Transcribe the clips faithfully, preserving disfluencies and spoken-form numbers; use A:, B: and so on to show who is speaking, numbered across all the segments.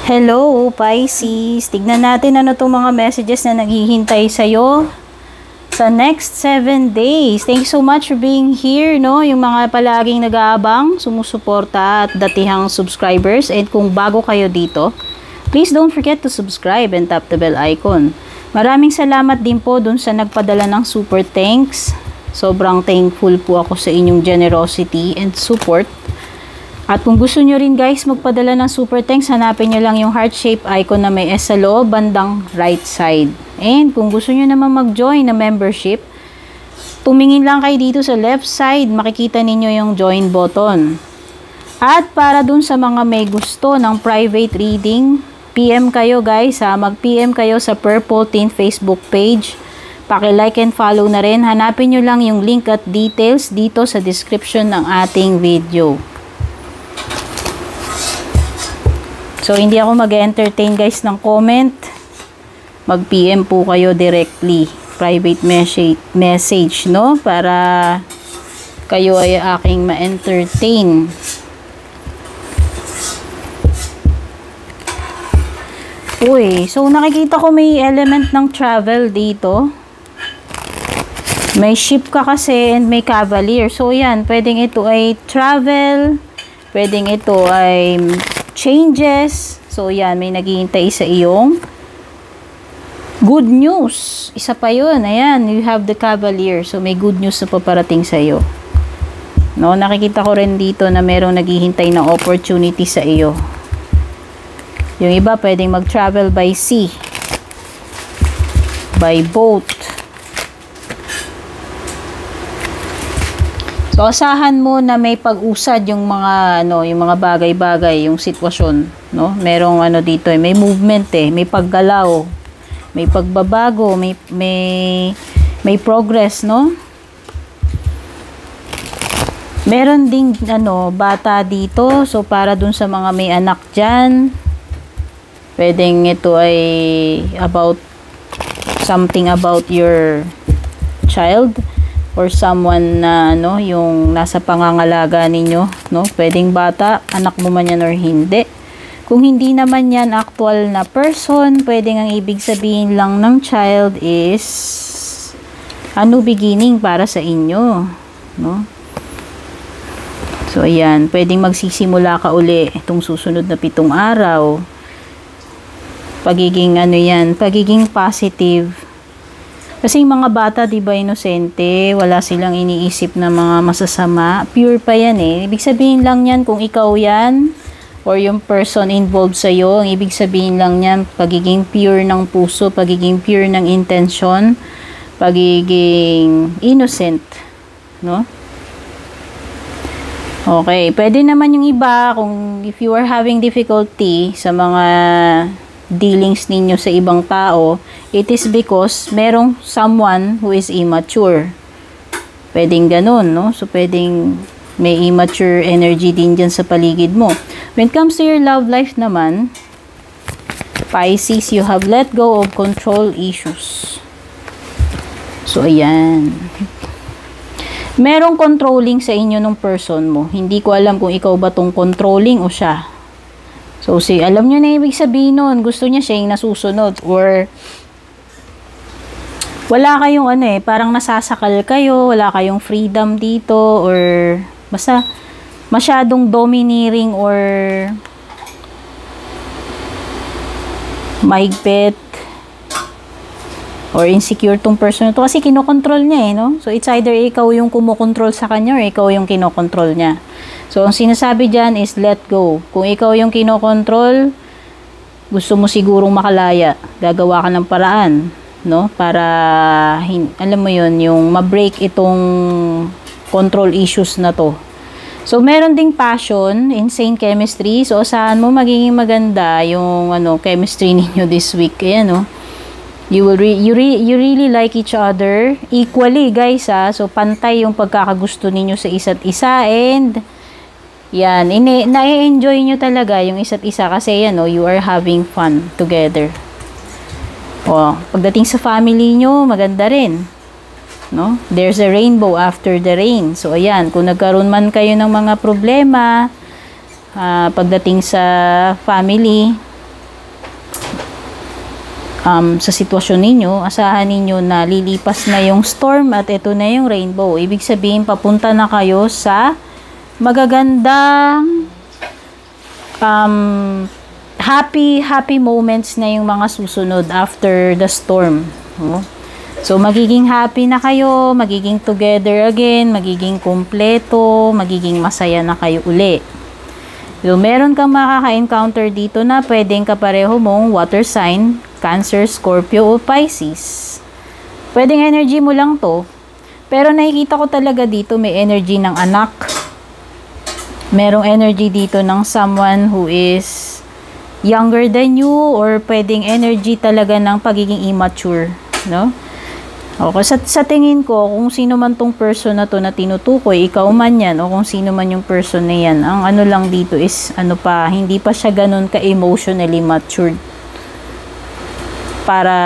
A: Hello, Pisces. Tignan natin ano itong mga messages na naghihintay sa'yo sa next seven days. Thank you so much for being here, no? Yung mga palaging nag-aabang, sumusuporta at datihang subscribers. And kung bago kayo dito, please don't forget to subscribe and tap the bell icon. Maraming salamat din po dun sa nagpadala ng super thanks. Sobrang thankful po ako sa inyong generosity and support. At kung gusto nyo rin guys magpadala ng super thanks, hanapin nyo lang yung heart shape icon na may S sa loob, bandang right side. And kung gusto nyo naman mag-join na membership, tumingin lang kayo dito sa left side, makikita ninyo yung join button. At para dun sa mga may gusto ng private reading, P M kayo guys ha, mag-P M kayo sa Purple Tint Facebook page. Paki-like and follow na rin. Hanapin nyo lang yung link at details dito sa description ng ating video. So, hindi ako mag-entertain guys ng comment. Mag-P M po kayo directly. Private message, message, no? Para kayo ay aking ma-entertain. Uy, so nakikita ko may element ng travel dito. May ship ka kasi and may cavalier. So, yan. Pwedeng ito ay travel. Pwedeng ito ay changes. So, yan. May naghihintay sa iyong good news. Isa pa yun. Ayan. You have the cavalier. So, may good news na paparating sa iyo. No? Nakikita ko rin dito na merong naghihintay na opportunity sa iyo. Yung iba, pwedeng mag-travel by sea. By boat. So, asahan mo na may pag-usad yung mga, ano, yung mga bagay-bagay, yung sitwasyon, no? Merong, ano, dito, eh, may movement, eh, may paggalaw, may pagbabago, may, may, may progress, no? Meron ding, ano, bata dito, so, para dun sa mga may anak dyan, pwedeng ito ay about, something about your child, or someone na ano yung nasa pangangalaga ninyo, no? Pwedeng bata, anak mo man yan or hindi. Kung hindi naman yan actual na person, pwedeng ang ibig sabihin lang ng child is ano beginning para sa inyo, no? So ayan, pwedeng magsisimula ka uli itong susunod na pitong araw. Pagiging ano yan, pagiging positive. Kasi yung mga bata, di ba, inosente, wala silang iniisip na mga masasama. Pure pa yan eh. Ibig sabihin lang yan kung ikaw yan, or yung person involved sa'yo, ang ibig sabihin lang yan, pagiging pure ng puso, pagiging pure ng intention, pagiging innocent, no? Okay, pwede naman yung iba, kung if you are having difficulty sa mga dealings ninyo sa ibang tao, it is because merong someone who is immature. Pwedeng ganun, no? So, pwedeng may immature energy din dyan sa paligid mo. When it comes to your love life naman, Pisces, you have let go of control issues. So, ayan. Merong controlling sa inyo ng person mo. Hindi ko alam kung ikaw ba tong controlling o siya. So, si, alam nyo na ibig sabihin nun, gusto niya siya yung nasusunod, or wala kayong ano eh, parang nasasakal kayo, wala kayong freedom dito, or basta masyadong domineering or mahigpit or insecure tong person to kasi kinokontrol niya eh, no? So, it's either ikaw yung kumokontrol sa kanya or ikaw yung kinokontrol niya. So, ang sinasabi dyan is let go. Kung ikaw yung kinokontrol, gusto mo sigurong makalaya. Gagawa ka ng paraan, no? Para, alam mo yun, yung ma-break itong control issues na to. So, meron ding passion, insane chemistry. So, saan mo magiging maganda yung ano, chemistry ninyo this week. Ayan, no? You will re you, re you really like each other equally, guys, ha? So, pantay yung pagkakagusto ninyo sa isa't isa and yan, na-enjoy nyo talaga yung isa't isa kasi yan, oh, you are having fun together. O, pagdating sa family nyo, maganda rin. No? There's a rainbow after the rain. So, ayan, kung nagkaroon man kayo ng mga problema, uh, pagdating sa family, um, sa sitwasyon ninyo. Asahan ninyo na lilipas na yung storm at ito na yung rainbow. Ibig sabihin, papunta na kayo sa magagandang um, happy, happy moments na yung mga susunod after the storm. Oh. So, magiging happy na kayo, magiging together again, magiging kumpleto, magiging masaya na kayo uli. So, meron kang makaka-encounter dito na pwedeng kapareho mong water sign, Cancer, Scorpio, o Pisces. Pwedeng energy mo lang to. Pero nakikita ko talaga dito may energy ng anak. Merong energy dito ng someone who is younger than you, or pwedeng energy talaga ng pagiging immature, no? Okay, sa, sa tingin ko, kung sino man tong person na to na tinutukoy, ikaw man yan, o kung sino man yung person na yan, ang ano lang dito is, ano pa, hindi pa siya ganun ka-emotionally matured. Para,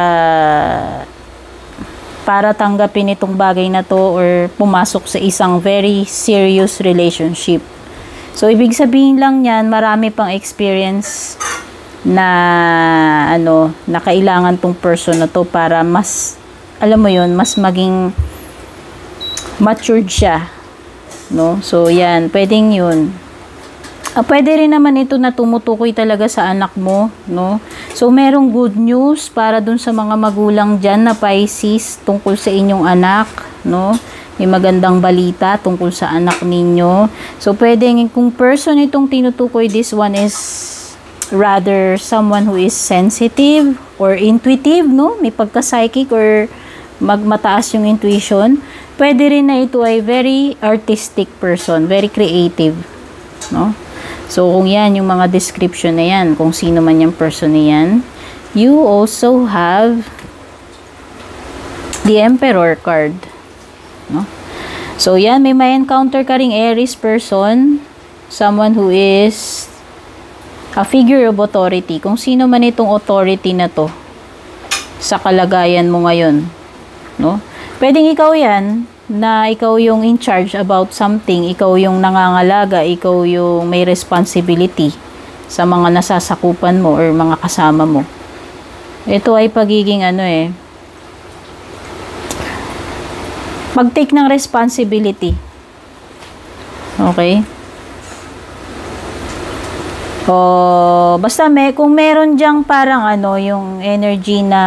A: para tanggapin itong bagay na to, or pumasok sa isang very serious relationship. So, ibig sabihin lang yan, marami pang experience na, ano, na kailangan tong person na to para mas, alam mo yun, mas maging matured siya, no? So, yan, pwedeng yun. Ah, pwede rin naman ito na tumutukoy talaga sa anak mo, no? So, merong good news para dun sa mga magulang dyan na Pisces tungkol sa inyong anak, no? May magandang balita tungkol sa anak ninyo. So, pwedeng, kung person itong tinutukoy, this one is rather someone who is sensitive or intuitive, no? May pagka-psychic or magmataas yung intuition. Pwede rin na ito ay very artistic person, very creative, no? So, kung yan, yung mga description na yan, kung sino man yung person na yan, you also have the Emperor card, no? So, yan, may may encounter ka ring Aries person, someone who is a figure of authority. Kung sino man itong authority na to sa kalagayan mo ngayon, no? Pwedeng ikaw yan, na ikaw yung in charge about something, ikaw yung nangangalaga, ikaw yung may responsibility sa mga nasasakupan mo or mga kasama mo. Ito ay pagiging ano eh, mag-take ng responsibility. Okay? O, basta may, kung meron dyang parang ano, yung energy na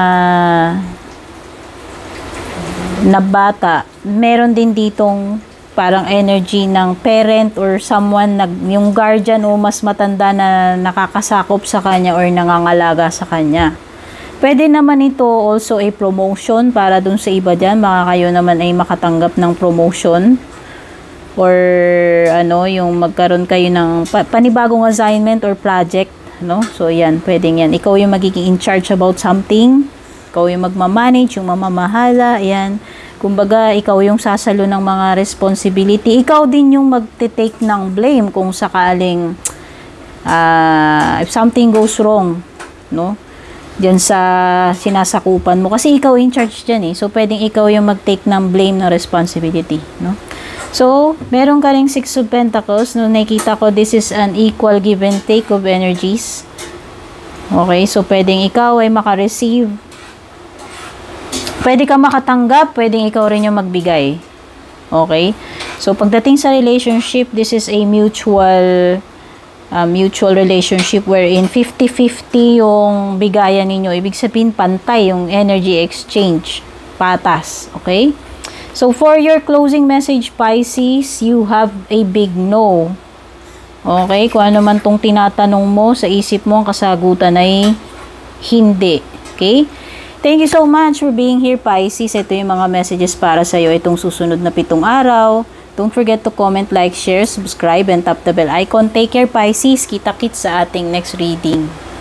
A: na bata, meron din ditong parang energy ng parent or someone, nag, yung guardian o mas matanda na nakakasakop sa kanya or nangangalaga sa kanya. Pwede naman ito also a promotion para dun sa iba dyan, baka kayo naman ay makatanggap ng promotion or ano, yung magkaroon kayo ng pa, panibagong assignment or project, no? So yan, pwedeng yan. Ikaw yung magiging in charge about something, ikaw yung magmamanage, yung mamamahala, yan. Kumbaga, ikaw yung sasalo ng mga responsibility. Ikaw din yung magte-take ng blame kung sakaling uh, if something goes wrong, no? Diyan sa sinasakupan mo. Kasi ikaw in charge dyan eh. So, pwedeng ikaw yung mag-take ng blame na responsibility, no? So, meron ka ring Six of Pentacles. No, nakita ko, this is an equal give and take of energies. Okay, so pwedeng ikaw ay maka-receive. Pwede ka makatanggap, pwedeng ikaw rin yung magbigay. Okay? So, pagdating sa relationship, this is a mutual uh, mutual relationship wherein fifty fifty yung bigayan ninyo. Ibig sabihin, pantay yung energy exchange. Patas. Okay? So, for your closing message, Pisces, you have a big no. Okay? Kung ano man tong tinatanong mo, sa isip mo, ang kasagutan ay hindi. Okay? Thank you so much for being here, Pisces. Ito yung mga messages para sa'yo itong susunod na pitong araw. Don't forget to comment, like, share, subscribe, and tap the bell icon. Take care, Pisces. Kita-kits sa ating next reading.